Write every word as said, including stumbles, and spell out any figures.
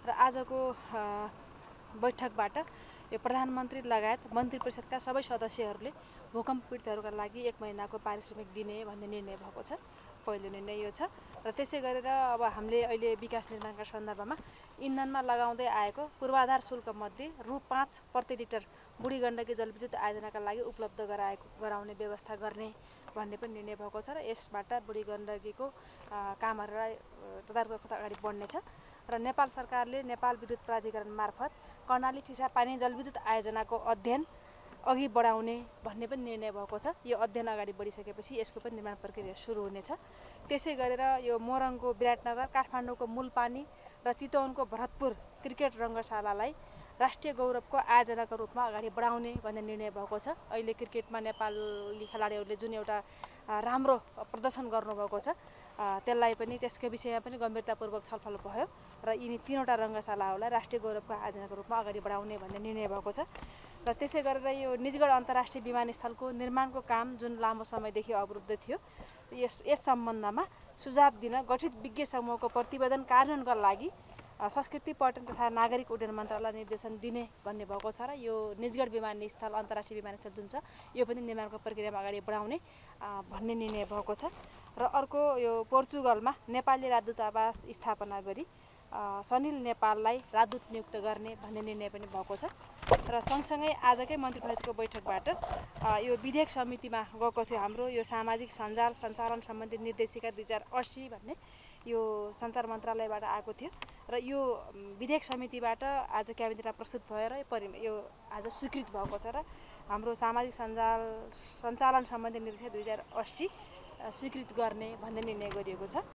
र आजको बैठकबाट यो प्रधानमन्त्री लगायत मन्त्री परिषदका सबै सदस्यहरूले भूकम्प पीडितहरूका लागि एक महिनाको पारिश्रमिक दिने भन्ने निर्णय भएको छ। पहिलो निर्णय यो छ र त्यसै गरेर अब हामीले अहिले विकास निर्माणका सन्दर्भमा इन्धनमा लगाउँदै आएको पूर्वाधार शुल्क मध्ये रु पाँच प्रति लिटर बुढी गण्डकी जलविद्युत आयोजनाका लागि उपलब्ध गराएको गराउने व्यवस्था गर्ने भन्ने पनि निर्णय भएको छ र यसबाट बुढी गण्डकीको कामहरूलाई तदारकसत अगाडि बढ्नेछ र नेपाल सरकारले नेपाल विद्युत प्राधिकरण मार्फत कर्णाली चिसापानी जलविद्युत आयोजनाको अध्ययन अघि बढाउने भन्ने पनि निर्णय भएको छ। यो अध्ययन अगाडि बढिसकेपछि यसको पनि निर्माण प्रक्रिया सुरु हुनेछ। त्यसै गरेर यो मोरङको विराटनगर, काठमाडौँको मूलपानी र चितवनको भरतपुर क्रिकेट रङ्गशालालाई राष्ट्रिय गौरवको आयोजनाको रूपमा अगाडि बढाउने भन्ने निर्णय भएको छ। अहिले क्रिकेटमा नेपाली खेलाडीहरूले जुन एउटा राम्रो प्रदर्शन गर्नुभएको छ त्यसलाई पनि त्यसको विषयमा पनि गम्भीरतापूर्वक छलफल भयो र यिनी तीनवटा रङ्गशालाहरूलाई राष्ट्रिय गौरवको आयोजनाको रूपमा अगाडि बढाउने भन्ने निर्णय भएको छ। र त्यसै गरेर यो निजगढ अन्तर्राष्ट्रिय विमानस्थलको निर्माणको काम जुन लामो समयदेखि अवरुद्ध थियो यस यस सम्बन्धमा सुझाव दिन गठित विज्ञ समूहको प्रतिवेदन कार्यान्वयनका लागि संस्कृति पर्यटन तथा नागरिक उड्डयन मन्त्रालयलाई निर्देशन दिने भन्ने भएको छ र यो निजगढ विमानस्थल अन्तर्राष्ट्रिय विमानस्थल जुन छ यो पनि निर्माणको प्रक्रियामा अगाडि बढाउने भन्ने निर्णय भएको छ। र अर्को यो पोर्चुगलमा नेपाली राजदूतावास स्थापना गरी सनिल नेपाललाई राजदूत नियुक्त गर्ने भन्ने निर्णय पनि भएको छ। र सँगसँगै आजकै मन्त्री परिषदको बैठकबाट यो विधेयक समितिमा गएको थियो हाम्रो यो सामाजिक सञ्जाल सञ्चालन सम्बन्धी निर्देशिका दुई हजार अस्सी भन्ने यो सञ्चार मन्त्रालयबाट आएको थियो र यो विधेयक समितिबाट आज क्याबिनेटमा प्रस्तुत भएर यो आज स्वीकृत भएको छ र हाम्रो सामाजिक सञ्जाल सञ्चालन सम्बन्धी निर्देशिका दुई हजार अस्सी स्वीकृत गर्ने भन्ने निर्णय गरिएको छ।